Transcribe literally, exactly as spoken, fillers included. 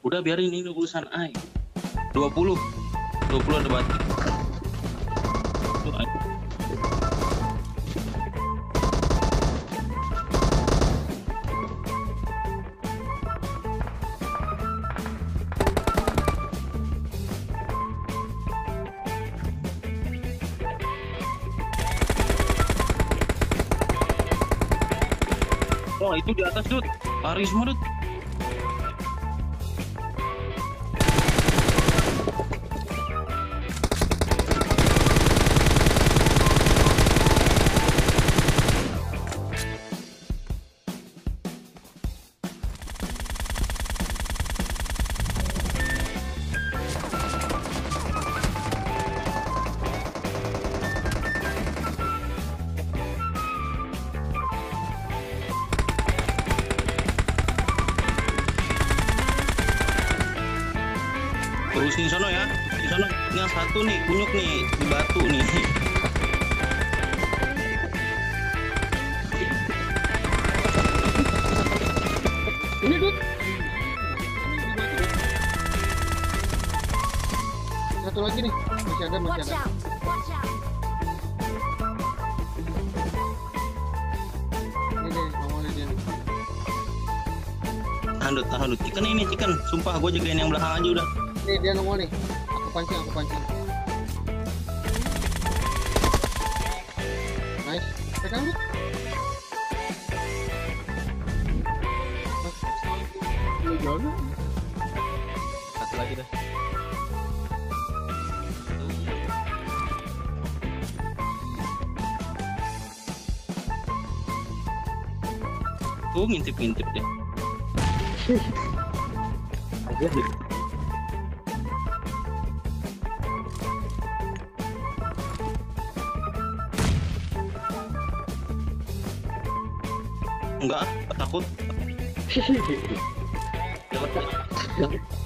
Udah biarin ini urusan Ai. dua puluh dua puluh ada batik. Tuh, Ai. Oh itu di atas Dut, lari semua Dut. Terusin sono ya, di sono yang satu nih kunyuk nih di batu nih. Ini Dut. Satu lagi nih, masih ada, masih Watch ada. out! Watch out! Ini deh, nongolnya dia nih. Tahan Dut, tahan Dut. Chicken ini chicken, sumpah gue jagain yang belakang aja udah. Nih dia nongol nih. Aku pancing, aku pancing. Nice. Pegang Dut. Ini jauh. Satu lagi dah. Tuh ngintip-ngintip deh. Aja deh. Enggak, takut. Hehehe. Lewat.